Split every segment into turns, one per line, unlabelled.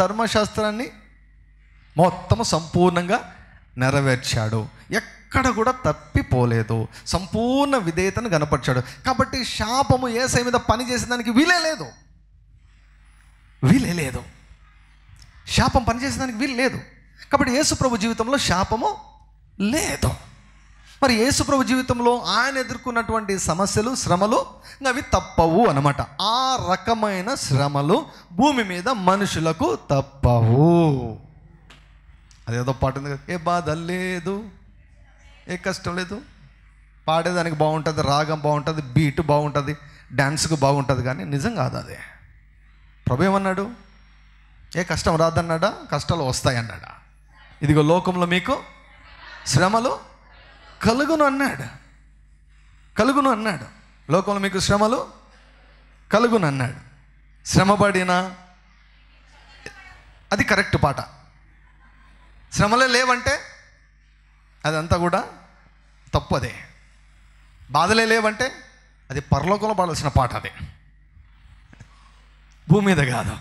ధర్మశాస్త్రాన్ని మొత్తము సంపూర్ణంగా నెరవేర్చాడు. ఎక్కడ కూడా తప్పిపోలేదు. సంపూర్ణ విధేయతను కనపరిచాడు. కాబట్టి శాపము యేసయ్య మీద పని చేసేదానికి వీలే లేదు. శాపం పనిచేసేదానికి వీలు లేదు. కాబట్టి యేసుప్రభు జీవితంలో శాపము లేదు. మరి యేసుప్రభు జీవితంలో ఆయన ఎదుర్కొన్నటువంటి సమస్యలు, శ్రమలు అవి తప్పవు అన్నమాట. ఆ రకమైన శ్రమలు భూమి మీద మనుషులకు తప్పవు. అదేదో పాట ఉంది కదా, ఏ బాధ లేదు, ఏ కష్టం లేదు. పాడేదానికి బాగుంటుంది, రాగం బాగుంటుంది, బీట్ బాగుంటుంది, డ్యాన్స్కు బాగుంటుంది, కానీ నిజం కాదు అదే. ప్రభు ఏమన్నాడు? ఏ కష్టం రాదన్నాడా? కష్టాలు వస్తాయన్నాడా? ఇదిగో లోకంలో మీకు శ్రమలు కలుగును అన్నాడు. లోకంలో మీకు శ్రమలు కలుగును అన్నాడు. శ్రమపడినా అది కరెక్ట్ పాట. శ్రమలే లేవంటే అదంతా కూడా తప్పదే. బాధలే లేవంటే అది పరలోకంలో పాడాల్సిన పాట, అదే భూమి మీద కాదు.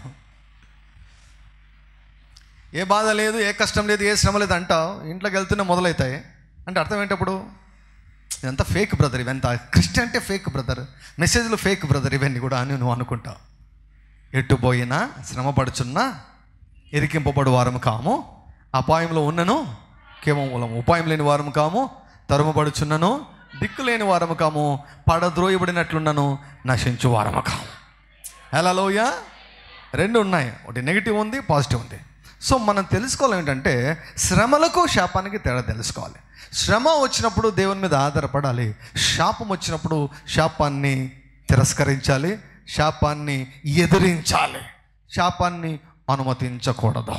ఏ బాధ లేదు, ఏ కష్టం లేదు, ఏ శ్రమ లేదు అంటావు, ఇంట్లోకి వెళ్తూనే మొదలవుతాయి అంటే అర్థం ఏంటప్పుడు? ఇదంతా ఫేక్ బ్రదర్, ఇవంతా క్రిస్టియానిటీ ఫేక్ బ్రదర్, మెసేజ్లు ఫేక్ బ్రదర్, ఇవన్నీ కూడా అని నువ్వు అనుకుంటావు. ఎటు పోయినా శ్రమ పడుచున్నా ఎరికింపబడు వారము కాము, అపాయంలో ఉన్నను కేవలం ఉపాయం లేని వారము కాము, తరుమబడుచున్నను దిక్కు లేని వారము కాము, పడద్రోయబడినట్లున్నను నశించు వారము కాము. హల్లెలూయా. రెండు ఉన్నాయి, ఒకటి నెగిటివ్ ఉంది, పాజిటివ్ ఉంది. సో మనం తెలుసుకోవాలి ఏంటంటే శ్రమలకు శాపానికి తేడా తెలుసుకోవాలి. శ్రమ వచ్చినప్పుడు దేవుని మీద ఆధారపడాలి. శాపం వచ్చినప్పుడు శాపాన్ని తిరస్కరించాలి, శాపాన్ని ఎదిరించాలి, శాపాన్ని అనుమతించకూడదు.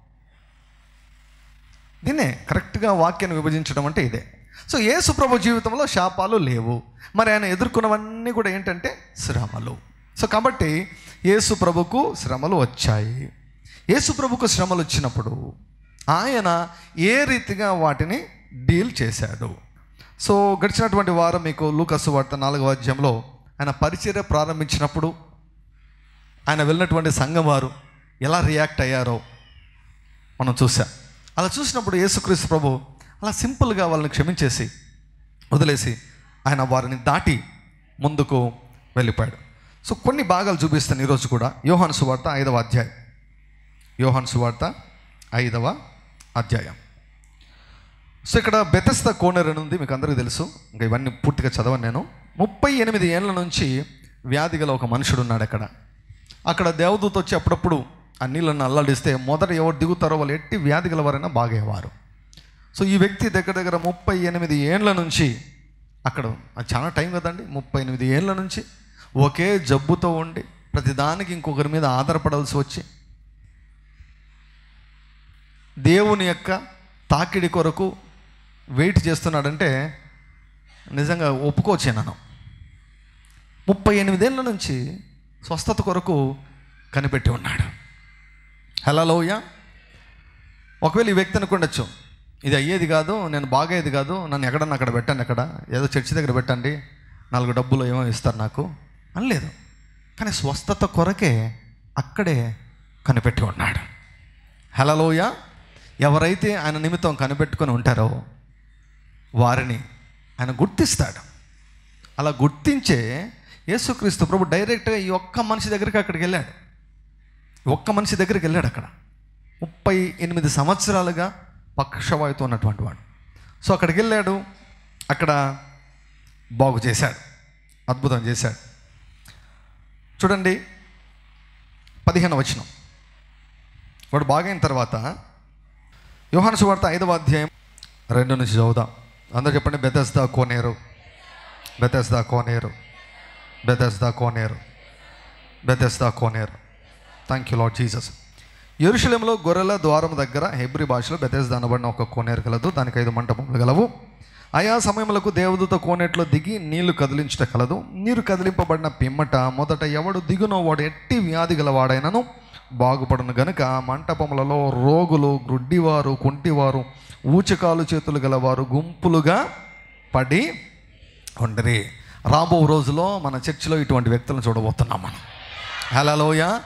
దీన్నే కరెక్ట్గా వాక్యాన్ని విభజించడం అంటే ఇదే. సో యేసు ప్రభు జీవితంలో శాపాలు లేవు. మరి ఆయన ఎదుర్కొన్నవన్నీ కూడా ఏంటంటే శ్రమలు. సో కాబట్టి యేసు ప్రభుకు శ్రమలు వచ్చాయి. యేసు ప్రభుకు శ్రమలు వచ్చినప్పుడు ఆయన ఏ రీతిగా వాటిని డీల్ చేశాడు. సో గడిచినటువంటి వారం మీకు లూకా సువార్త 4వ అధ్యాయంలో ఆయన పరిచర్య ప్రారంభించినప్పుడు ఆయన వెళ్ళినటువంటి సంఘం వారు ఎలా రియాక్ట్ అయ్యారో మనం చూసాం. అలా చూసినప్పుడు యేసుక్రీస్తు ప్రభు అలా సింపుల్గా వాళ్ళని క్షమించేసి వదిలేసి ఆయన వారిని దాటి ముందుకు వెళ్ళిపోయాడు. సో కొన్ని భాగాలు చూపిస్తాను ఈరోజు కూడా. యోహాను సువార్త 5వ అధ్యాయం. యోహాను సువార్త 5వ అధ్యాయం. సో ఇక్కడ బెతెస్దా కోనేరు అని ఉంది, మీకు అందరికీ తెలుసు. ఇంకా ఇవన్నీ పూర్తిగా చదవను నేను. 38 ఏళ్ళ నుంచి వ్యాధి గల ఒక మనుషుడు ఉన్నాడు అక్కడ దేవదూత వచ్చి అప్పుడప్పుడు ఆ నీళ్ళನ್ನು అల్లాడిస్తే మొదట ఎవరు దిగుతారో వాళ్ళు ఎట్టి వ్యాధి గలవారైనా బాగేవారు. సో ఈ వ్యక్తి దగ్గర 38 ఏళ్ళ నుంచి అక్కడ, చాలా టైం కదండి, 38 ఏళ్ళ నుంచి ఒకే జబ్బుతో ఉండి ప్రతిదానికి ఇంకొకరి మీద ఆధారపడాల్సి వచ్చి దేవుని యొక్క తాకిడి కొరకు వెయిట్ చేస్తున్నాడంటే నిజంగా ఒప్పుకోవచ్చే. నన్ను 38 ఏళ్ళ నుంచి స్వస్థత కొరకు కనిపెట్టి ఉన్నాడు. హల్లెలూయా. ఒకవేళ ఈ వ్యక్తి అనుకుండొచ్చు, ఇది అయ్యేది కాదు, నేను బాగయ్యేది కాదు, నన్ను ఎక్కడన్నా అక్కడ పెట్టండి, ఎక్కడ ఏదో చర్చి దగ్గర పెట్టండి, 4 డబ్బులు ఏమో ఇస్తారు నాకు అనలేదు. కానీ స్వస్థత కొరకే అక్కడే కనిపెట్టి ఉన్నాడు. హల్లెలూయా. ఎవరైతే ఆయన నిమిత్తం కనిపెట్టుకొని ఉంటారో వారిని ఆయన గుర్తిస్తాడు. అలా గుర్తించే యేసుక్రీస్తు ప్రభు డైరెక్ట్గా ఈ ఒక్క మనిషి దగ్గరికి అక్కడికి వెళ్ళాడు. ఒక్క మనిషి దగ్గరికి వెళ్ళాడు. అక్కడ 38 సంవత్సరాలుగా పక్షవాయుతో ఉన్నటువంటి వాడు. సో అక్కడికి వెళ్ళాడు, అక్కడ బాగు చేశాడు, అద్భుతం చేశాడు. చూడండి 15వ వచనం. వాడు బాగైన తర్వాత యోహాను సువార్త 5వ అధ్యాయం 2 నుంచి చదువుదాం. అందరూ చెప్పండి, బెతెస్దా కోనేరు, బెతెస్దా కోనేరు, బెతెస్దా కోనేరు, బెతెస్దా కోనేరు. Thank you Lord Jesus. యెరూషలేములో గొర్రెల ద్వారం దగ్గర హెబ్రీ భాషలో బెతెస్దా అనబడిన ఒక కోనేరు కలదు. దానికి 5 మంటపములు గలవు. ఆయా సమయములకు దేవదూత కోనేట్లో దిగి నీళ్లు కదిలించుట కలదు. నీరు కదిలింపబడిన పిమ్మట మొదట ఎవడు దిగునో వాడు ఎట్టి వ్యాధి గలవాడైనను బాగుపడును గనుక మంటపములలో రోగులు, గ్రుడ్డివారు, కుంటివారు, ఊచకాలు చేతులు గలవారు గుంపులుగా పడి ఉండరి. రాబో రోజులో మన చర్చిలో ఇటువంటి వ్యక్తులను చూడబోతున్నాం మనం. హల్లెలూయా.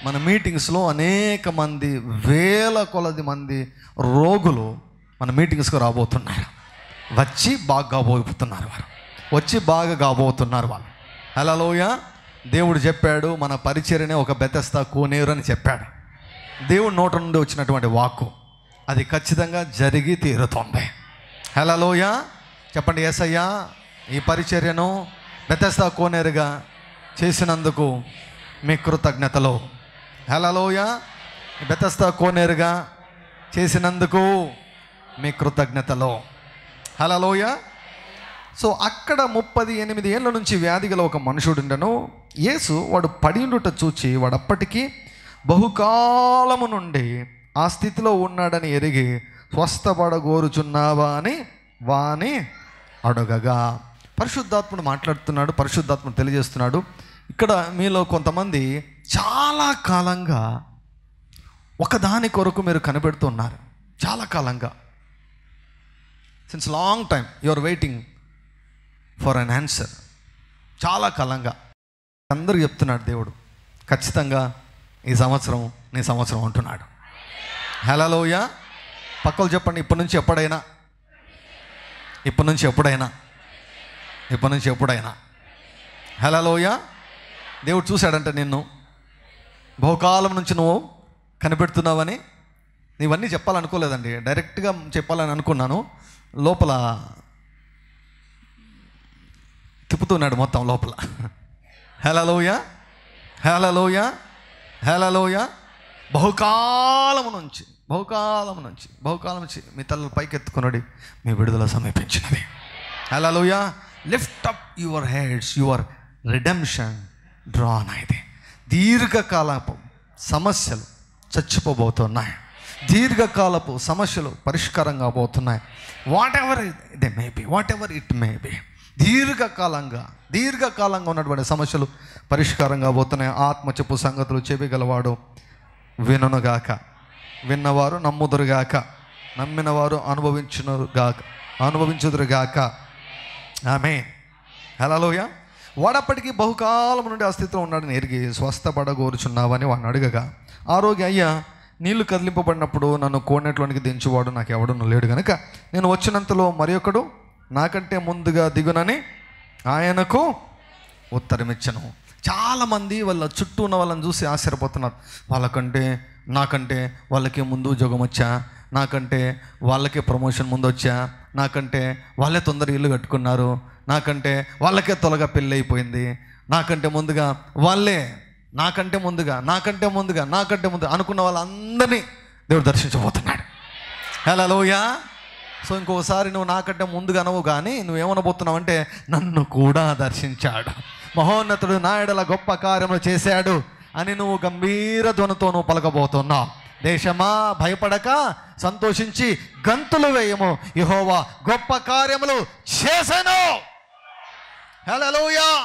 మన మీటింగ్స్లో అనేక మంది, వేల కొలది మంది రోగులు మన మీటింగ్స్కి రాబోతున్నారు. వచ్చి బాగా కాబోతున్నారు వారు, వచ్చి బాగా కాబోతున్నారు వాళ్ళు. హల్లెలూయా. దేవుడు చెప్పాడు, మన పరిచర్యనే ఒక బెతెస్దా కోనేరు అని చెప్పాడు. దేవుడి నోట నుండి వచ్చినటువంటి వాక్కు అది ఖచ్చితంగా జరిగి తీరుతుంది. హల్లెలూయా. చెప్పండి, యేసయ్యా ఈ పరిచర్యను బెతెస్దా కోనేరుగా చేసినందుకు మీ కృతజ్ఞతలు. హల్లెలూయా. బెతెస్దా కోనేరుగా చేసినందుకు మీ కృతజ్ఞతలు. హల్లెలూయా. సో అక్కడ 38 ఏళ్ళ నుంచి వ్యాధి గల ఒక మనుషుడు ఉండను. యేసు వాడు పడి ఉండుట చూచి వాడు అప్పటికి బహుకాలము నుండి ఆ స్థితిలో ఉన్నాడని ఎరిగి స్వస్థపడగోరుచున్నావా అని వాని అడగగా, పరిశుద్ధాత్ముడు మాట్లాడుతున్నాడు, పరిశుద్ధాత్ముడు తెలియజేస్తున్నాడు. ఇక్కడ మీలో కొంతమంది చాలా కాలంగా ఒకదాని కొరకు మీరు కనిపెడుతున్నారు. చాలా కాలంగా, since long time you are waiting for an answer. చాలా కాలంగా అందరూ చెప్తున్నాడు దేవుడు, ఖచ్చితంగా ఈ సంవత్సరం నీ సంవత్సరం అంటున్నాడు. హల్లెలూయా. పక్కలు చెప్పండి, ఇప్పటి నుంచి ఎప్పుడైనా, ఇప్పటి నుంచి ఎప్పుడైనా, ఇప్పటి నుంచి ఎప్పుడైనా. హల్లెలూయా. దేవుడు చూశాడంటే నిన్ను బహుకాలం నుంచి నువ్వు కనిపెడుతున్నావని. నీవన్నీ చెప్పాలనుకోలేదండి, డైరెక్ట్గా చెప్పాలని అనుకున్నాను. లోపల తిప్పుతున్నాడు మొత్తం లోపల. హల్లెలూయా, హల్లెలూయా, హల్లెలూయా. బహుకాలం నుంచి మీ తలలు పైకెత్తుకున్నది, మీ విడుదల సమీపించినది. Hallelujah. Lift up your heads, your redemption draw nigh. దీర్ఘకాలపు సమస్యలు చచ్చిపోబోతున్నాయి. దీర్ఘకాలపు సమస్యలు పరిష్కారం కాబోతున్నాయి. Whatever it may be, దీర్ఘకాలంగా ఉన్నటువంటి సమస్యలు పరిష్కారం కాబోతున్నాయి. ఆత్మ చెప్పు సంగతులు చెవిగలవాడు వినుగాక, విన్నవారు నమ్ముదురుగాక, నమ్మినవారు అనుభవించుదురుగాక. ఆమేన్. హల్లెలూయా. వాడప్పటికీ బహుకాలం నుండి ఆ స్థితిలో ఉన్నాడని ఎరిగి స్వస్థపడగోరుచున్నావని వాడిని అడగగా, ఆరోగ్య అయ్యా, నీళ్లు కదిలింపబడినప్పుడు నన్ను కోనేట్లోనికి దించువాడు నాకు ఎవడూ లేడు గనుక నేను వచ్చినంతలో మరి ఒకడు నాకంటే ముందుగా దిగునని ఆయనకు ఉత్తరమిచ్చను. చాలామంది వాళ్ళ చుట్టూ ఉన్న వాళ్ళని చూసి ఆశ్చర్యపోతున్నారు. నాకంటే వాళ్ళకే ముందు ఉద్యోగం వచ్చా, నాకంటే వాళ్ళకే ప్రమోషన్ ముందు వచ్చా, నాకంటే వాళ్ళే తొందర ఇల్లు కట్టుకున్నారు, నాకంటే వాళ్ళకే త్వరగా పెళ్ళి అయిపోయింది, నాకంటే ముందుగా అనుకున్న వాళ్ళందరినీ దేవుడు దర్శించబోతున్నాడు. హల్లెలూయా. సో ఇంకోసారి నువ్వు నాకంటే ముందుగా అనవు, కానీ నువ్వేమనబోతున్నావు అంటే నన్ను కూడా దర్శించాడు, మహోన్నతుడు నా ఎడల గొప్ప కార్యములు చేశాడు అని నువ్వు గంభీర ధ్వనితో నువ్వు పలకబోతున్నావు. దేశమా భయపడక సంతోషించి గంతులు వేయము, యెహోవా గొప్ప కార్యములు చేశాను. హల్లెలూయా.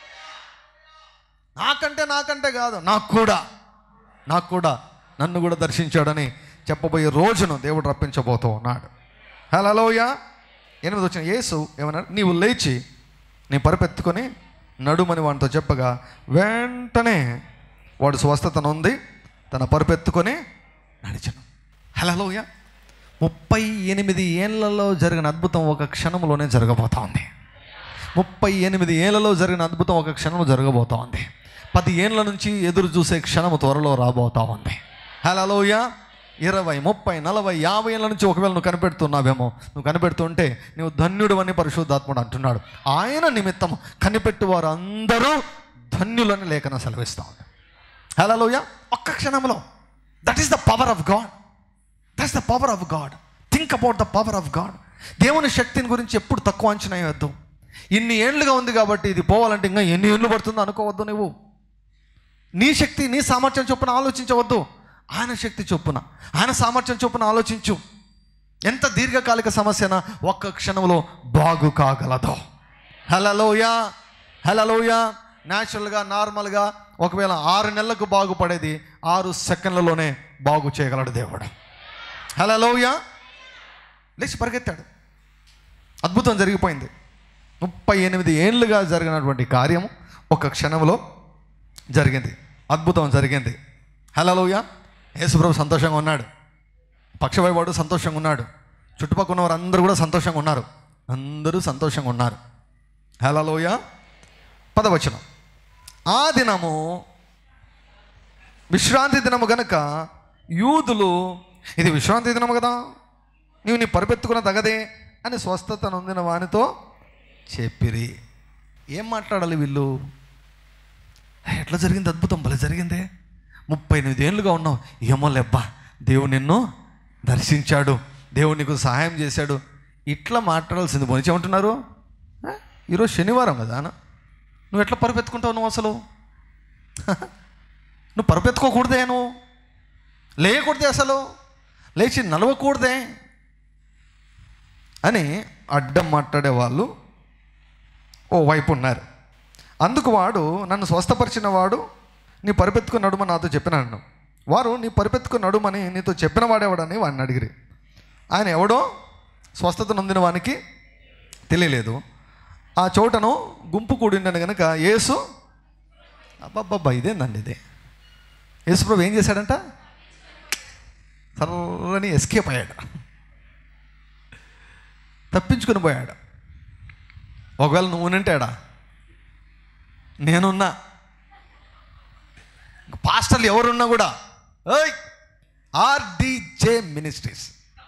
నాకంటే కాదు, నాకు కూడా నన్ను కూడా దర్శించాడని చెప్పబోయే రోజును దేవుడు రప్పించబోతూ ఉన్నాడు. హల్లెలూయా. 8 వచ్చిన యేసు ఏమన్నాడు, నీవు లేచి నీ పరుపెత్తుకొని నడుమని వాడితో చెప్పగా వెంటనే వాడు స్వస్థత నొంది తన పరుపెత్తుకొని నడిచను. హల్లెలూయా. 38 ఏళ్లలో జరిగిన అద్భుతం ఒక క్షణంలోనే జరగబోతా ఉంది. 38 ఏళ్లలో జరిగిన అద్భుతం ఒక క్షణంలో జరగబోతా ఉంది. 10 ఏళ్ళ నుంచి ఎదురు చూసే క్షణము త్వరలో రాబోతా ఉంది. హల్లెలూయా. 20, 30, 40, 50 ఏళ్ళ నుంచి ఒకవేళ నువ్వు కనిపెడుతున్నావేమో, నువ్వు కనిపెడుతుంటే నువ్వు ధన్యుడు అని పరిశుద్ధాత్ముడు అంటున్నాడు. ఆయన నిమిత్తము కనిపెట్టు వారు అందరూ ధన్యులని లేఖనం సెలవిస్తా ఉంది. హల్లెలూయా. ఒక్క క్షణంలో. That is the power of God. That's the power of God. Think about the power of God. దేవుని శక్తిని గురించి ఎప్పుడు తక్కువ అంచనా వేయవద్దు. ఇన్ని ఏళ్ళుగా ఉంది కాబట్టి ఇది పోవాలంటే ఇంకా ఎన్ని ఏళ్ళు పడుతుందో అనుకోవద్దు. నువ్వు నీ శక్తి, నీ సామర్థ్యం చొప్పున ఆలోచించవద్దు. ఆయన శక్తి చొప్పున, ఆయన సామర్థ్యం చొప్పున ఆలోచించు. ఎంత దీర్ఘకాలిక సమస్యనా ఒక్క క్షణంలో బాగు కాగలదు. హల్లెలూయా. హల్లెలూయా. న్యాచురల్గా, నార్మల్గా ఒకవేళ 6 నెలలకు బాగుపడేది 6 సెకండ్లలోనే బాగు చేయగలడు దేవుడు. హల్లెలూయా. లేచి పరిగెత్తాడు, అద్భుతం జరిగిపోయింది. 38 ఏళ్ళుగా జరిగినటువంటి కార్యము ఒక క్షణంలో జరిగింది, అద్భుతం జరిగింది. హల్లెలూయా. యేసుప్రభు సంతోషంగా ఉన్నాడు, పక్షవాడు సంతోషంగా ఉన్నాడు, చుట్టుపక్కల ఉన్నవారు అందరూ కూడా సంతోషంగా ఉన్నారు, అందరూ సంతోషంగా ఉన్నారు. హల్లెలూయా. 10వ వచనం, ఆ దినము విశ్రాంతి దినము గనుక యూదులు, ఇది విశ్రాంతి దినము కదా, నీవు నీ పరిపెత్తుకున్న తగదే అని స్వస్థత నొందిన వానితో చెప్పిరి. ఏం మాట్లాడాలి వీళ్ళు? ఎట్లా జరిగింది? అద్భుతం భలే జరిగిందే, 38 ఏళ్ళుగా ఉన్నావు, ఏమో లేబ్బా, దేవుడు నిన్ను దర్శించాడు, దేవుడు నీకు సహాయం చేశాడు, ఇట్లా మాట్లాడాల్సింది. పోనీ ఏమంటున్నారు? ఈరోజు శనివారం కదా, నువ్వు ఎట్లా పరిపెత్తుకుంటావు? నువ్వు అసలు నువ్వు పరిపెత్తుకోకూడదే, నువ్వు లేయకూడదే, అసలు లేచి నలవకూడదే అని అడ్డం మాట్లాడే వాళ్ళు ఓ వైపు ఉన్నారు. అందుకు వాడు, నన్ను స్వస్థపరిచిన వాడు నీ పరిపెత్తుకుని నడుమని నాతో చెప్పినాడు. వారు నీ పరిపెత్తుకుని నడుమని నీతో చెప్పిన వాడేవాడని వాడిని అడిగిరి. ఆయన ఎవడో స్వస్థత నొందిన వానికి తెలియలేదు. ఆ చోటను గుంపు కూడిండని కనుక యేసు, అబ్బబ్బబ్బా ఇదేందండి ఇదే, యేసుప్రభు ఏం చేశాడంట? సర్రని ఎస్కేప్ అయ్యాడు, తప్పించుకుని పోయాడు. ఒకవేళ నువ్వు నింటాడా? నేనున్నా, పాస్టర్లు ఎవరున్నా కూడా, ఆర్డీజే మినిస్ట్రీస్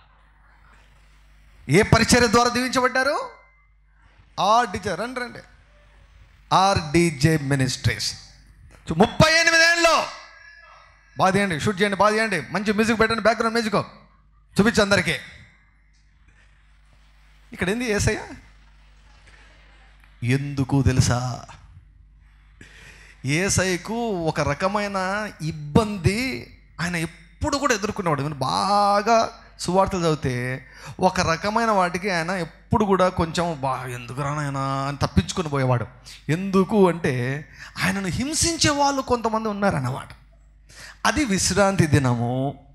ఏ పరిచర్య ద్వారా దీవించబడ్డారు? ఆర్డీజే, రండి ఆర్డీజే మినిస్ట్రీస్ 38 ఏళ్ళు. బాగా చేయండి, షూట్ చేయండి, బాగా చేయండి, మంచి మ్యూజిక్ పెట్టండి, బ్యాక్గ్రౌండ్ మ్యూజిక్ చూపించు అందరికీ. ఇక్కడ ఏంది యేసయ్య? ఎందుకు తెలుసా? యేసయ్యకు ఒక రకమైన ఇబ్బంది ఆయన ఎప్పుడు కూడా ఎదుర్కొనేవాడు. నేను బాగా సువార్తలు చదివితే ఒక రకమైన వాటికి ఆయన ఎప్పుడు కూడా కొంచెం ఎందుకు రానాయనా అని తప్పించుకొని పోయేవాడు. ఎందుకు అంటే ఆయనను హింసించే వాళ్ళు కొంతమంది ఉన్నారన్నమాట. అది విశ్రాంతి దినము.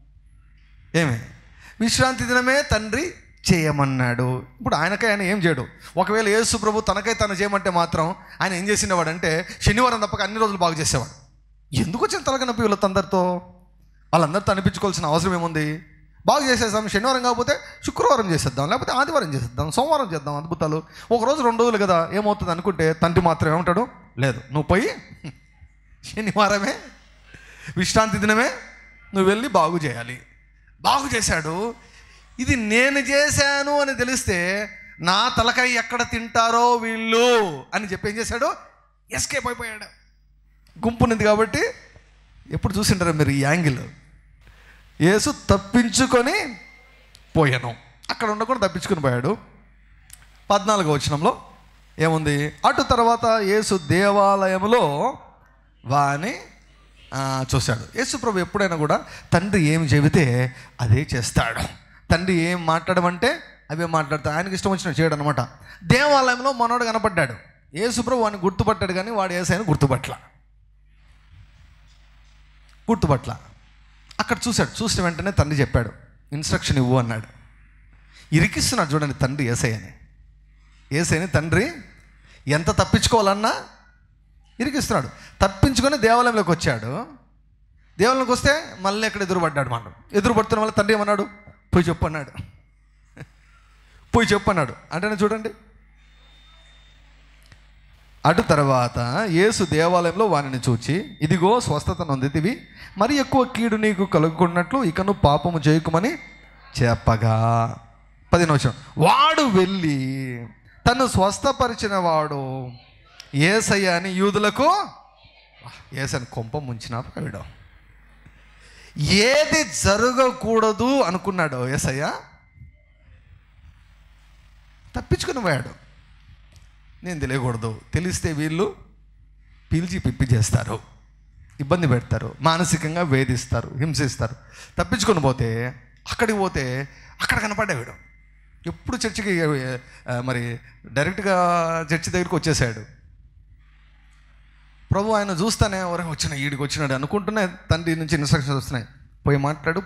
విశ్రాంతి దినమే తండ్రి చేయమన్నాడు. ఇప్పుడు ఆయన ఏం చేయడు. ఒకవేళ యేసు ప్రభు తనకై తను చేయమంటే మాత్రం ఆయన ఏం చేసినవాడు అంటే శనివారం తప్పక అన్ని రోజులు బాగు చేసేవాడు. ఎందుకు వచ్చిన తలకనొప్పి వీళ్ళందరితో? వాళ్ళందరితో అనిపించుకోవాల్సిన అవసరం ఏముంది? బాగు చేసేద్దాం, శనివారం కాకపోతే శుక్రవారం చేసేద్దాం, లేకపోతే ఆదివారం చేసేద్దాం, సోమవారం చేద్దాం అద్భుతాలు. ఒకరోజు 2 రోజులు కదా ఏమవుతుంది అనుకుంటే తండ్రి మాత్రం ఏమంటాడు? లేదు, నువ్వు పోయి శనివారమే విశ్రాంతి దినమే నువ్వు వెళ్ళి బాగు చేయాలి. బాగు చేశాడు. ఇది నేను చేశాను అని తెలిస్తే నా తలకాయ ఎక్కడ తింటారో వీళ్ళు అని చెప్పి ఏం చేశాడు? ఎస్కేప్ అయిపోయాడు. గుంపునింది కాబట్టి. ఎప్పుడు చూసింటారా మీరు ఈ యాంగిల్? యేసు తప్పించుకొని పోయాను, అక్కడ ఉండకుండా తప్పించుకొని పోయాడు. 14వ వచనంలో ఏముంది? అటు తర్వాత యేసు దేవాలయంలో వాని చూశాడు. యేసు ప్రభు ఎప్పుడైనా కూడా తండ్రి ఏమి చెబితే అదే చేస్తాడు. తండ్రి ఏం మాట్లాడమంటే అవే మాట్లాడతాడు. ఆయనకి ఇష్టం వచ్చినట్టు చేయడు అనమాట. దేవాలయంలో మనోడు కనపడ్డాడు. యేసు ప్రభు వాడిని గుర్తుపట్టాడు, కానీ వాడు యేసయ్యను గుర్తుపట్ల. అక్కడ చూశాడు. చూసిన వెంటనే తండ్రి చెప్పాడు, ఇన్స్ట్రక్షన్ ఇవ్వు అన్నాడు. ఇరికిస్తున్నాడు చూడండి తండ్రి యేసయ్యని తండ్రి ఎంత తప్పించుకోవాలన్నా ఇరికిస్తున్నాడు. తప్పించుకొని దేవాలయంలోకి వచ్చాడు. దేవాలయంలోకి వస్తే మళ్ళీ ఎక్కడ ఎదురుపడ్డాడు. మనం ఎదురుపడుతున్న వల్ల తండ్రి ఏమన్నాడు? పోయి చెప్పు అన్నాడు. అంటే చూడండి, అటు తర్వాత యేసు దేవాలయంలో వానిని చూచి, ఇదిగో స్వస్థత నొందితివి, మరి ఎక్కువ కీడు నీకు కలుగుకున్నట్లు ఇకను పాపము చేయకుమని చెప్పగా. 10వ వచనం, వాడు వెళ్ళి తను స్వస్థపరిచిన వాడు యేసయ్య అని యూదులకు, యేసని కొంప ముంచినాడు వీడు. ఏది జరగకూడదు అనుకున్నాడు యేసయ్య, తప్పించుకుని పోయాడు. నేను తెలియకూడదు, తెలిస్తే వీళ్ళు పీల్చి పిప్పి చేస్తారు, ఇబ్బంది పెడతారు, మానసికంగా వేధిస్తారు, హింసిస్తారు. తప్పించుకొని పోతే అక్కడ కనపడ్డా వీడు. ఎప్పుడు చర్చికి మరి డైరెక్ట్గా చర్చి దగ్గరికి వచ్చేసాడు. ప్రభు ఆయన చూస్తానే వచ్చిన ఈడికి వచ్చినాడు అనుకుంటూనే తండ్రి నుంచి ఇన్స్ట్రక్షన్స్ వస్తున్నాయి. పోయి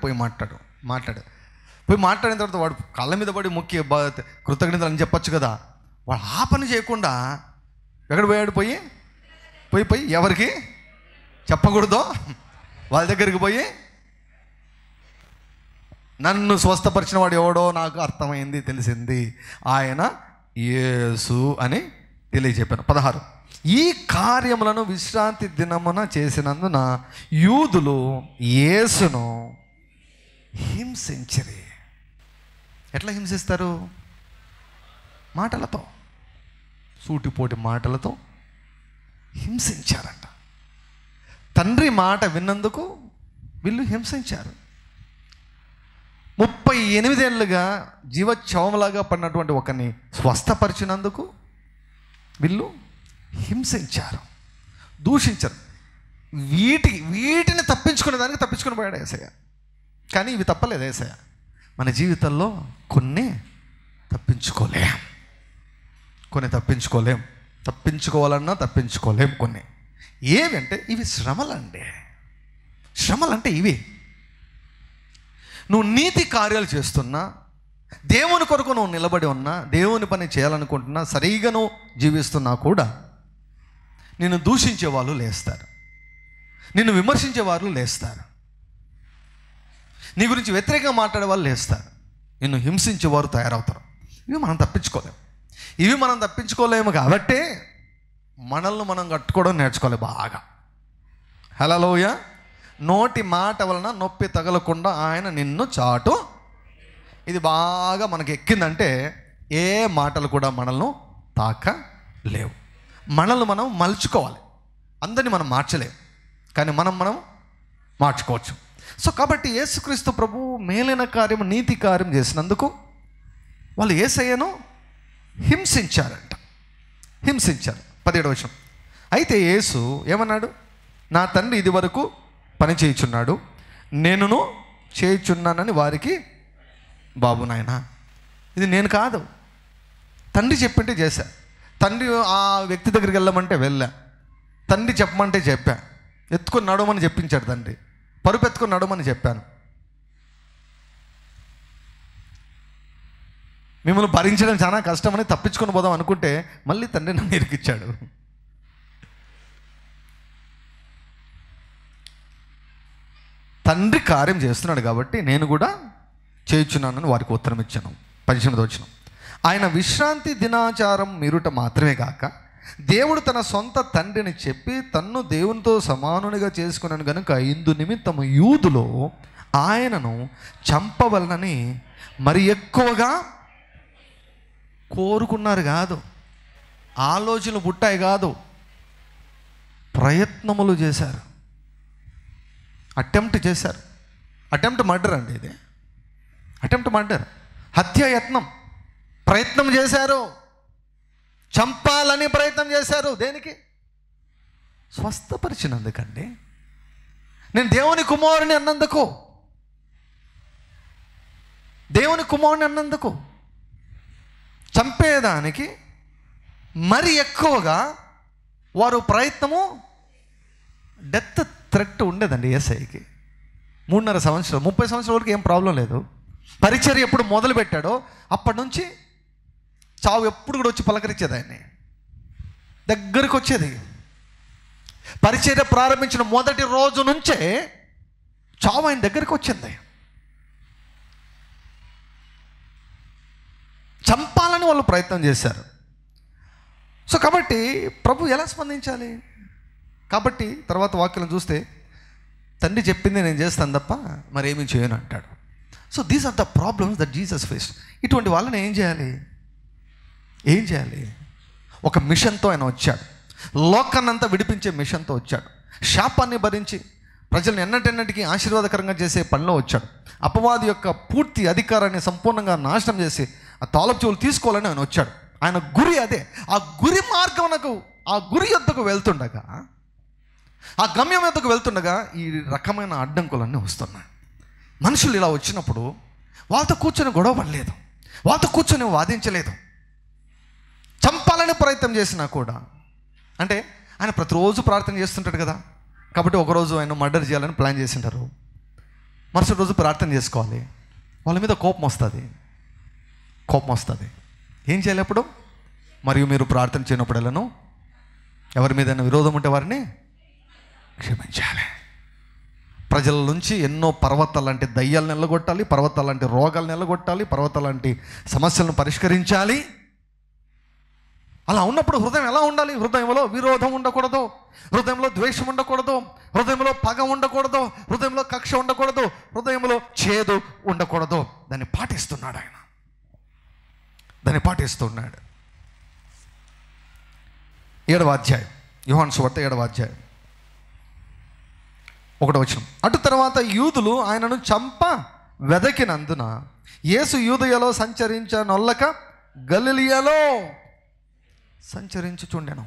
మాట్లాడిన తర్వాత వాడు కళ్ళ మీద పడి మొక్కి కృతజ్ఞతలు అని చెప్పచ్చు కదా. వాడు ఆ పని చేయకుండా ఎక్కడ పోయాడు? పోయి ఎవరికి చెప్పకూడదో వాళ్ళ దగ్గరికి పోయి నన్ను స్వస్థపరిచిన వాడు ఎవడో నాకు అర్థమైంది, తెలిసింది, ఆయన యేసు అని తెలియజెప్పాను. 16 ఈ కార్యములను విశ్రాంతి దినమున చేసినందున యూదులు యేసును హింసించిరి. ఎట్లా హింసిస్తారు? మాటలతో, సూటిపోటి మాటలతో హింసించారంట. తండ్రి మాట విన్నందుకు వీళ్ళు హింసించారు. 38 ఏళ్ళుగా జీవచ్ఛవంలాగా పడినటువంటి ఒకరిని స్వస్థపరిచినందుకు వీళ్ళు హింసించారు, దూషించారు. వీటిని తప్పించుకునే దానికి తప్పించుకుని పోయాడు యేసయ్య. కానీ ఇవి తప్పలేదు యేసయ్య. మన జీవితంలో కొన్ని తప్పించుకోవాలన్నా తప్పించుకోలేం. కొన్ని ఏవంటే ఇవి శ్రమలండి. శ్రమలంటే ఇవి. నువ్వు నీతి కార్యాలు చేస్తున్నా, దేవుని కొరకు నువ్వు నిలబడి ఉన్నా, దేవుని పని చేయాలనుకుంటున్నా, సరిగా నువ్వు జీవిస్తున్నా కూడా నిన్ను దూషించే వాళ్ళు లేస్తారు, నిన్ను విమర్శించే వాళ్ళు లేస్తారు, నీ గురించి వ్యతిరేకంగా మాట్లాడే వాళ్ళు లేస్తారు, నిన్ను హింసించేవారు తయారవుతారు. ఇవి మనం తప్పించుకోలేము కాబట్టే మనల్ని మనం కట్టుకోవడం నేర్చుకోవాలి బాగా. హల్లెలూయా. నోటి మాట వలన నొప్పి తగలకుండా ఆయన నిన్ను చాటు. ఇది బాగా మనకి ఎక్కిందంటే ఏ మాటలు కూడా మనల్ని తాకలేవు. మనల్ని మనం మలుచుకోవాలి. అందరినీ మనం మార్చలేము, కానీ మనం మార్చుకోవచ్చు. సో కాబట్టి యేసుక్రీస్తు ప్రభువు మేలైన కార్యం, నీతి కార్యం చేసినందుకు వాళ్ళు యేసయ్యను హింసించారు. 17వ వచనం. అయితే యేసు ఏమన్నాడు? నా తండ్రి ఇది వరకు పని చేయుచున్నాడు, నేనును చేయుచున్నానని వారికి. బాబు నాయనా, ఇది నేను కాదు, తండ్రి చెప్పింటే చేశా. తండ్రి ఆ వ్యక్తి దగ్గరికి వెళ్ళమంటే వెళ్ళా, తండ్రి చెప్పమంటే చెప్పా, ఎత్తుకొని నడవమని చెప్పించాడు తండ్రి, పరుపు ఎత్తుకొని నడవమని చెప్పాను. మిమ్మల్ని భరించడం చాలా కష్టమని తప్పించుకొని పోదాం అనుకుంటే మళ్ళీ తండ్రి నన్ను ఇరికిచ్చాడు. తండ్రి కార్యం చేస్తున్నాడు కాబట్టి నేను కూడా చేయుచున్నానని వారికి ఉత్తరం ఇచ్చాను. 18వ వచనం. ఆయన విశ్రాంతి దినాచారం మీరుట మాత్రమే కాక దేవుడు తన సొంత తండ్రిని చెప్పి తన్ను దేవునితో సమానునిగా చేసుకున్నాను కనుక ఇందు నిమిత్తము యూదులో ఆయనను చంపవలనని మరి ఎక్కువగా కోరుకున్నారు కాదు, ఆలోచనలు పుట్టాయి కాదు, ప్రయత్నములు చేశారు, అటెంప్ట్ చేశారు. అటెంప్ట్ మర్డర్ అండి ఇది. అటెంప్ట్ మర్డర్, హత్యాయత్నం, ప్రయత్నం చేశారు, చంపాలని ప్రయత్నం చేశారు. దేనికి? స్వస్థపరిచినందుకండి. నేను దేవుని కుమారుని అన్నందుకు, దేవుని కుమారుని అన్నందుకు. చంపేదానికి మరి ఎక్కువగా వారు ప్రయత్నము, డెత్ థ్రెట్ ఉండేదండి యేసయ్యకి. 3.5 సంవత్సరాలు, 30 సంవత్సరాల వరకు ఏం ప్రాబ్లం లేదు. పరిచర్య ఎప్పుడు మొదలు పెట్టాడో అప్పటి నుంచి చావు ఎప్పుడు కూడా వచ్చి పలకరించేది, ఆయన్ని దగ్గరికి వచ్చేది. పరిచర్య ప్రారంభించిన మొదటి రోజు నుంచే చావు ఆయన దగ్గరికి వచ్చింది. చంపాలని వాళ్ళు ప్రయత్నం చేశారు. సో కాబట్టి ప్రభు ఎలా స్పందించాలి? కాబట్టి తర్వాత వాక్యం చూస్తే తండ్రి చెప్పింది నేను చేస్తాను తప్ప మరేమీ చేయను అంటాడు. So these are the problems that Jesus face. ఇటువంటి వాళ్ళని ఏం చేయాలి? ఒక మిషన్తో ఆయన వచ్చాడు, లోకాన్నంతా విడిపించే మిషన్తో వచ్చాడు, శాపాన్ని భరించి ప్రజలను ఎన్నటెన్నటికీ ఆశీర్వాదకరంగా చేసే పనిలో వచ్చాడు. అపవాది యొక్క పూర్తి అధికారాన్ని సంపూర్ణంగా నాశనం చేసి ఆ తాళపు చెవులు తీసుకోవాలని ఆయన వచ్చాడు. ఆయన గురి అదే. ఆ గురి మార్గమునకు, ఆ గురి యొద్దకు వెళ్తుండగా, ఆ గమ్యం యొద్దకు వెళ్తుండగా ఈ రకమైన అడ్డంకులన్నీ వస్తున్నాయి. మనుషులు ఇలా వచ్చినప్పుడు వాళ్ళతో కూర్చొని గొడవ పడలేదు, వాళ్ళతో కూర్చొని వాదించలేదు, చంపాలని ప్రయత్నం చేసినా కూడా. అంటే ఆయన ప్రతిరోజు ప్రార్థన చేస్తుంటాడు కదా, కాబట్టి ఒకరోజు ఆయన మర్డర్ చేయాలని ప్లాన్ చేసింటారు, మరుసటి రోజు ప్రార్థన చేసుకోవాలి, వాళ్ళ మీద కోపం వస్తుంది. ఏం చేయాలి అప్పుడు? మరియు మీరు ప్రార్థన చేయనప్పుడెల్లను ఎవరి మీద విరోధం ఉంటే వారిని క్షమించాలి. ప్రజల నుంచి ఎన్నో పర్వతాల లాంటి దయ్యాలను నిలగొట్టాలి, పర్వతాల లాంటి రోగాలను నిలగొట్టాలి, పర్వతాల లాంటి సమస్యలను పరిష్కరించాలి. అలా ఉన్నప్పుడు హృదయం ఎలా ఉండాలి? హృదయంలో విరోధం ఉండకూడదు, హృదయంలో ద్వేషం ఉండకూడదు, హృదయంలో పగ ఉండకూడదు, హృదయంలో కక్ష ఉండకూడదు, హృదయంలో చేదు ఉండకూడదు. దాన్ని పాటిస్తున్నాడు ఆయన, దాన్ని పాటిస్తున్నాడు. 7వ అధ్యాయం, యోహాను సువార్త 7వ అధ్యాయం 1వ వచనం. అటు తర్వాత యూదులు ఆయనను చంప వెదకినందున యేసు యూదయలో సంచరించనొల్లక గలిలియలో సంచరించుచుండెను.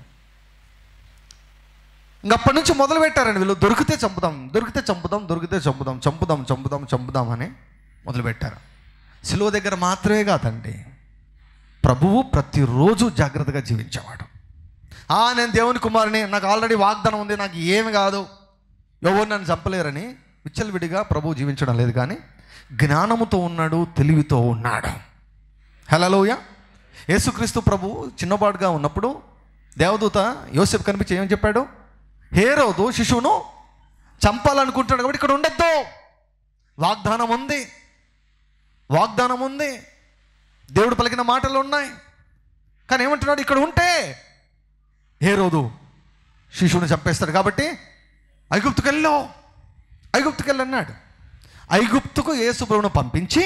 ఇంకప్పటి నుంచి మొదలు పెట్టారండి వీళ్ళు. దొరికితే చంపుదాం, దొరికితే చంపుదాం, దొరికితే చంపుదాం, చంపుదాం చంపుదాం చంపుదాం అని మొదలుపెట్టారు. సిలువ దగ్గర మాత్రమే కాదండి, ప్రభువు ప్రతిరోజు జాగ్రత్తగా జీవించేవాడు. నేను దేవుని కుమారుని, నాకు ఆల్రెడీ వాగ్దానం ఉంది, నాకు ఏమి కాదు, ఎవరు నన్ను చంపలేరని విచ్చలవిడిగా ప్రభువు జీవించడం లేదు. కానీ జ్ఞానముతో ఉన్నాడు, తెలివితో ఉన్నాడు. హల్లెలూయా. యేసుక్రీస్తు ప్రభువు చిన్నపాటుగా ఉన్నప్పుడు దేవదూత యోసేపు కనిపించి ఏమని చెప్పాడు? హేరోదు శిశువును చంపాలనుకుంటాడు కాబట్టి ఇక్కడ ఉండొద్దు, వాగ్దానం ఉంది, వాగ్దానం ఉంది, దేవుడు పలికిన మాటలు ఉన్నాయి. కానీ ఏమంటున్నాడు? ఇక్కడ ఉంటే హేరోదు శిశువుని చంపేస్తాడు కాబట్టి ఐగుప్తుకు వెళ్ళన్నాడు. ఐగుప్తుకు యేసు ప్రభువును పంపించి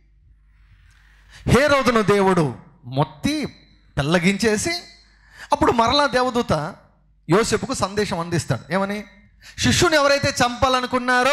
హేరోదును దేవుడు మొత్తి పెళ్ళగించేసి అప్పుడు మరలా దేవదూత యోసేపుకు సందేశం అందిస్తాడు. ఏమని? శిష్యుని ఎవరైతే చంపాలనుకున్నారో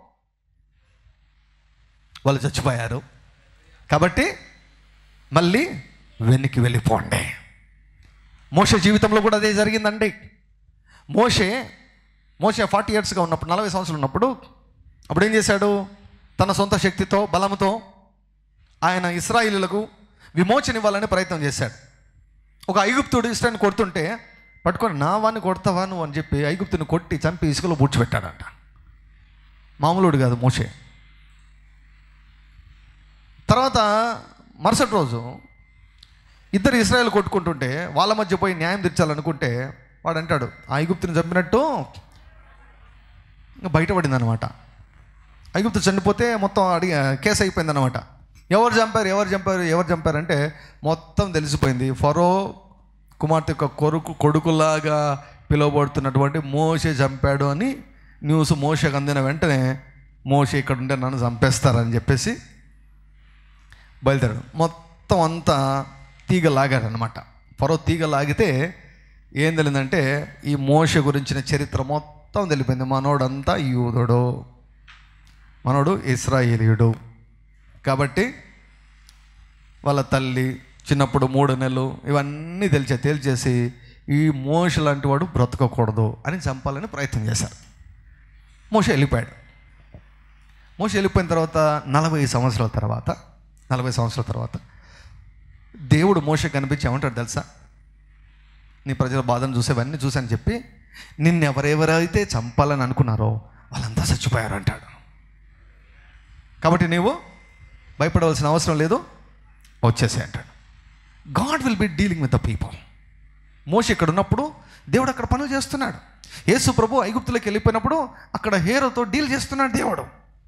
వాళ్ళు చచ్చిపోయారు కాబట్టి మళ్ళీ వెనక్కి వెళ్ళిపోండి. మోషే జీవితంలో కూడా అదే జరిగిందండి. మోషే 40 ఇయర్స్గా ఉన్నప్పుడు, 40 సంవత్సరాలు ఉన్నప్పుడు అప్పుడు ఏం చేశాడు? తన సొంత శక్తితో బలంతో ఆయన ఇశ్రాయేలీయులకు విమోచన ఇవ్వాలని ప్రయత్నం చేశాడు. ఒక ఐగుప్తుడు ఇశ్రాయేలుని కొడుతుంటే పట్టుకొని, నా వాడిని కొడతావా నువ్వు అని చెప్పి ఐగుప్తుని కొట్టి చంపి ఇసుకలో పూడ్చిపెట్టాడంట. మామూలుడు కాదు మోషే. తర్వాత మరుసటి రోజు ఇద్దరు ఇశ్రాయేలు కొట్టుకుంటుంటే వాళ్ళ మధ్య పోయి న్యాయం తీర్చాలనుకుంటే వాడు అంటాడు, ఆ ఐగుప్తుని చంపినట్టు ఇంకా బయటపడింది అనమాట. ఐగుప్తు చనిపోతే మొత్తం కేసు అయిపోయింది అనమాట. ఎవరు చంపారంటే మొత్తం తెలిసిపోయింది. ఫరో కుమార్తె యొక్క కొడుకులాగా పిలువబడుతున్నటువంటి మోషే చంపాడు అని న్యూస్ మోషేకి అందిన వెంటనే మోషే ఇక్కడ ఉంటే నన్ను చంపేస్తారని చెప్పేసి బయలుదేరాడు. మొత్తం అంతా తీగ లాగాడు అనమాట. ఫరో తీగ లాగితే ఏం తెలియదంటే ఈ మోషే గురించిన చరిత్ర మొత్తం తెలిపోయింది. మనోడంతా యూదుడు, మనోడు ఇశ్రాయేలీయుడు కాబట్టి వాళ్ళ తల్లి చిన్నప్పుడు 3 నెలలు ఇవన్నీ తేల్చేసి ఈ మోషే లాంటి వాడు బ్రతకకూడదు అని చంపాలని ప్రయత్నం చేశారు. మోషే వెళ్ళిపోయాడు. మోషే వెళ్ళిపోయిన తర్వాత 40 సంవత్సరాల తర్వాత దేవుడు మోషే కనిపించి ఏమంటాడు తెలుసా? నీ ప్రజల బాధను చూసేవన్నీ చూసాను చెప్పి నిన్నెవరెవరైతే చంపాలని అనుకున్నారో వాళ్ళంతా చచ్చిపోయారు అంటాడు. కాబట్టి నీవు భయపడవలసిన అవసరం లేదు, వచ్చేసే అంటాడు. God will be dealing with the people. మోషే ఇక్కడ ఉన్నప్పుడు దేవుడు అక్కడ పనులు చేస్తున్నాడు. యేసు ప్రభు ఐగుప్తులోకి వెళ్ళిపోయినప్పుడు అక్కడ హేరోతో డీల్ చేస్తున్నాడు దేవుడు.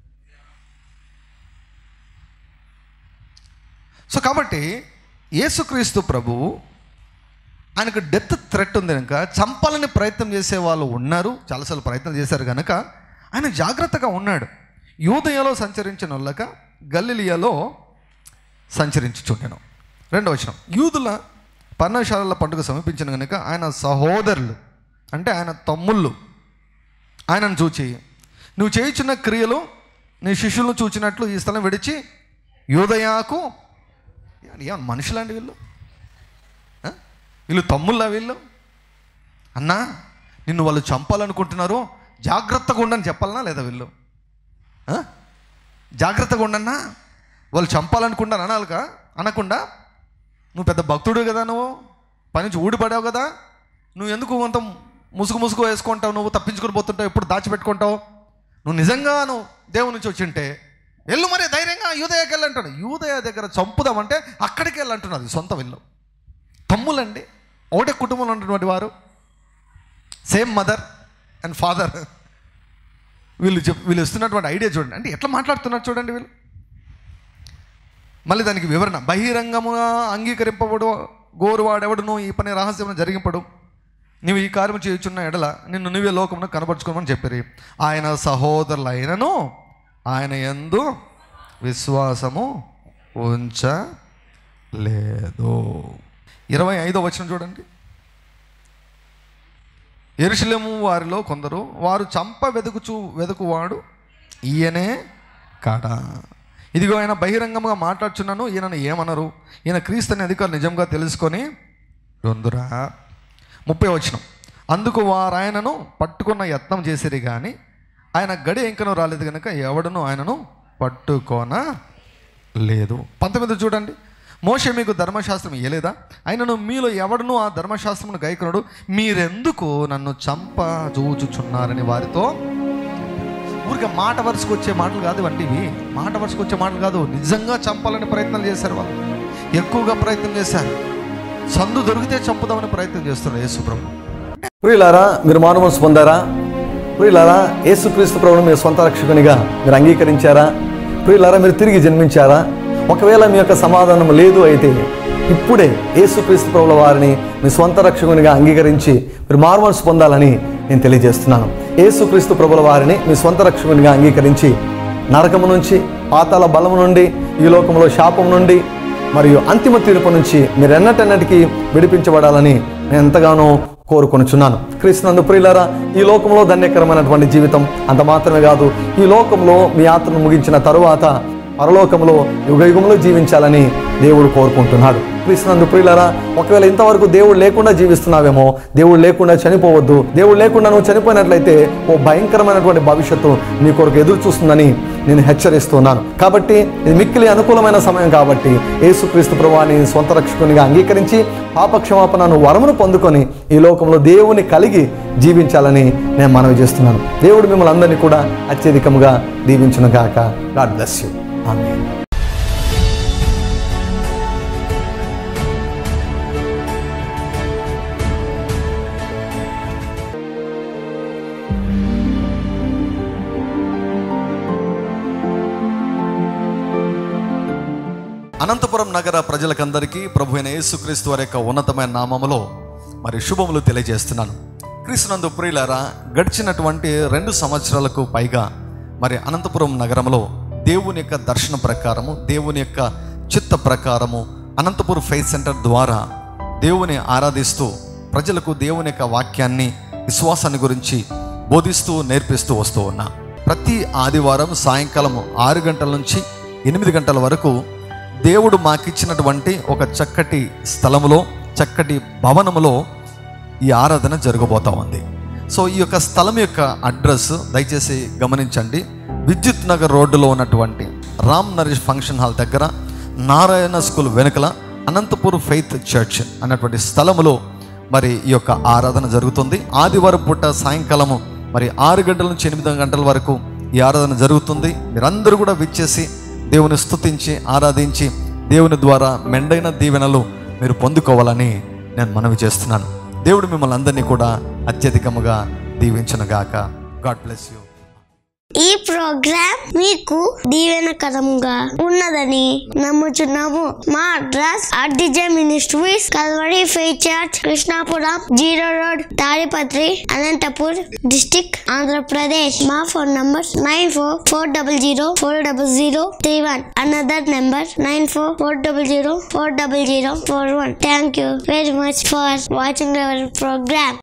సో కాబట్టి యేసుక్రీస్తు ప్రభు ఆయనకు డెత్ థ్రెట్ ఉంది కనుక చంపాలని ప్రయత్నం చేసే వాళ్ళు ఉన్నారు, చాలాసార్లు ప్రయత్నం చేశారు కనుక ఆయన జాగ్రత్తగా ఉన్నాడు. యూదయలో సంచరించిన వాళ్ళక గలిలియలో సంచరించుచుండెను. 2వ వచనం. యూదుల పర్ణశాలల పండుగ సమీపించిన కనుక ఆయన సహోదరులు అంటే ఆయన తమ్ముళ్ళు ఆయనను చూచి, నువ్వు చేయుచున్న క్రియలు నీ శిష్యులను చూచినట్లు ఈ స్థలం విడిచి యూదయాకు. ఏమన్నా మనుషులండి వీళ్ళు తమ్ముళ్ళ వీళ్ళు? అన్నా నిన్ను వాళ్ళు చంపాలనుకుంటున్నారు, జాగ్రత్తగా ఉండని చెప్పాలనా లేదా? వీళ్ళు జాగ్రత్తగా ఉండన్నా, వాళ్ళు చంపాలనుకుంటాను అనకుండా నువ్వు పెద్ద భక్తుడు కదా, నువ్వు పని నుంచి ఊడిపడావు కదా, నువ్వు ఎందుకు కొంత ముసుగు వేసుకుంటావు, నువ్వు తప్పించుకొని పోతుంటావు, ఎప్పుడు దాచిపెట్టుకుంటావు? నువ్వు నిజంగా నువ్వు దేవుని నుంచి వచ్చింటే వెళ్ళు, మరి ధైర్యంగా యూదయకి వెళ్ళంటాడు. యూదయ దగ్గర చంపుదామంటే అక్కడికి వెళ్ళంటున్నది. సొంత వీళ్ళు తమ్ములండి, ఒకటే కుటుంబంలో ఉన్నటువంటి వారు, సేమ్ మదర్ అండ్ ఫాదర్. వీళ్ళు ఇస్తున్నటువంటి ఐడియా చూడండి, అంటే ఎట్లా మాట్లాడుతున్నారు చూడండి వీళ్ళు. మళ్ళీ దానికి వివరణ, బహిరంగముగా అంగీకరింపబడు గోరువాడెవడును ఈ పని రహస్యమును జరిగింపడు, నీవు ఈ కార్యము చేయుచున్న ఎడల నిన్ను నువ్వే లోకమును కనపరుచుకోమని చెప్పారు. ఆయన సహోదరులైనను ఆయన యందు విశ్వాసము ఉంచలేదు. 25వ వచనం చూడండి. యెరూషలేము వారిలో కొందరు వారు చంప వెదుకువాడు ఈయనే కాడా, ఇదిగో ఆయన బహిరంగంగా మాట్లాడుచున్నాను, ఈయనను ఏమనరు, ఈయన క్రీస్తు అనే అధికారులు నిజంగా తెలుసుకొని రొందురా. 30వ వచనం. అందుకు వారు ఆయనను పట్టుకున్న యత్నం చేసిరి కానీ ఆయన గడి ఇంకనూ రాలేదు కనుక ఎవడును ఆయనను పట్టుకోన లేదు. 19 చూడండి. మోషే మీకు ధర్మశాస్త్రం ఇయ్యలేదా, ఆయనను మీలో ఎవడును ఆ ధర్మశాస్త్రమును గైకొనడు, మీరెందుకు నన్ను చంప చూచుచున్నారని వారితో. ఊరికే మాట వరుసకు వచ్చే మాటలు కాదు వంటివి, మాట వరుసకు వచ్చే మాటలు కాదు, నిజంగా చంపాలని ప్రయత్నాలు చేశారు. వాళ్ళు ఎక్కువగా ప్రయత్నం చేశారు. సందు దొరికితే చంపుదామని ప్రయత్నం చేస్తున్నారు యేసుప్రభు.
ప్రియులారా, మీరు మారుమనసు పొందారా? ప్రియులారా, యేసుక్రీస్తు ప్రభువును మీ సొంత రక్షకునిగా మీరు అంగీకరించారా? ప్రియులారా, మీరు తిరిగి జన్మించారా? ఒకవేళ మీ యొక్క సమాధానం లేదు అయితే ఇప్పుడే యేసుక్రీస్తు ప్రభువుల వారిని మీ స్వంత రక్షకునిగా అంగీకరించి మీరు మారుమనసు పొందాలని నేను తెలియజేస్తున్నాను. యేసుక్రీస్తు ప్రభువుల వారిని మీ స్వంత రక్షకునిగా అంగీకరించి నరకము నుంచి, పాతాళ బలము నుండి, ఈ లోకంలో శాపం నుండి మరియు అంతిమ తీర్పు నుంచి మీరు ఎన్నటెన్నటికీ విడిపించబడాలని నేను ఎంతగానో కోరుకొనుచున్నాను. క్రీస్తునందు ప్రియులారా, ఈ లోకంలో ధన్యకరమైనటువంటి జీవితం అంత మాత్రమే కాదు, ఈ లోకంలో మీ యాత్రను ముగించిన తరువాత పరలోకంలో యుగయుగంలో జీవించాలని దేవుడు కోరుకుంటున్నాడు. క్రీస్తునందు ప్రియులారా, ఒకవేళ ఇంతవరకు దేవుడు లేకుండా జీవిస్తున్నావేమో, దేవుడు లేకుండా చనిపోవద్దు. దేవుడు లేకుండా నువ్వు చనిపోయినట్లయితే ఓ భయంకరమైనటువంటి భవిష్యత్తు నీ కొరకు ఎదురు చూస్తుందని నేను హెచ్చరిస్తున్నాను. కాబట్టి ఇది మిక్కిలి అనుకూలమైన సమయం కాబట్టి యేసుక్రీస్తు ప్రభువుని స్వంత రక్షకునిగా అంగీకరించి పాపక్షమాపణను వరమును పొందుకొని ఈ లోకంలో దేవుని కలిగి జీవించాలని నేను మనవి చేస్తున్నాను. దేవుడు మిమ్మల్ని అందరినీ కూడా అత్యధికంగా దీవించును గాక. God bless you. Amen.
Anantapuram నగర ప్రజలకందరికీ ప్రభు అయిన యేసుక్రీస్తు వారి యొక్క ఉన్నతమైన నామములో మరి శుభములు తెలియజేస్తున్నాను. క్రీస్తునందు ప్రియులారా, గడిచినటువంటి 2 సంవత్సరాలకు పైగా మరి అనంతపురం నగరంలో దేవుని యొక్క దర్శన ప్రకారము, దేవుని యొక్క చిత్త ప్రకారము అనంతపురం ఫెయిత్ సెంటర్ ద్వారా దేవుని ఆరాధిస్తూ ప్రజలకు దేవుని యొక్క వాక్యాన్ని, విశ్వాసాన్ని గురించి బోధిస్తూ నేర్పిస్తూ వస్తూ ఉన్నా. ప్రతి ఆదివారం సాయంకాలం 6 గంటల నుంచి 8 గంటల వరకు దేవుడు మాకిచ్చినటువంటి ఒక చక్కటి స్థలములో, చక్కటి భవనములో ఈ ఆరాధన జరగబోతా ఉంది. సో ఈ యొక్క స్థలం యొక్క అడ్రస్ దయచేసి గమనించండి. విద్యుత్ నగర్ రోడ్డులో ఉన్నటువంటి రామ్ నరేష్ ఫంక్షన్ హాల్ దగ్గర నారాయణ స్కూల్ వెనుకల అనంతపూర్ ఫెయిత్ చర్చ్ అన్నటువంటి స్థలములో మరి ఈ యొక్క ఆరాధన జరుగుతుంది. ఆదివారం పూట సాయంకాలము మరి 6 గంటల నుంచి 8 గంటల వరకు ఈ ఆరాధన జరుగుతుంది. మీరందరూ కూడా విచ్చేసి దేవుని స్తుతించి ఆరాధించి దేవుని ద్వారా మెండైన దీవెనలు మీరు పొందుకోవాలని నేను మనవి చేస్తున్నాను. దేవుడు మిమ్మల్ని అందరినీ కూడా అత్యధికముగా దీవించునుగాక. God bless you.
ఈ ప్రోగ్రామ్ మీకు దీవెనకరంగా ఉన్నదని నమ్ముచున్నాము. మా address RDJ Ministries, Calvary faith church, Krishnapuram 0 road, Tadipatri, Anantapur district, Andhra Pradesh. మా phone number 9440040031. Another number 9440040041. Thank you very much for watching our programme.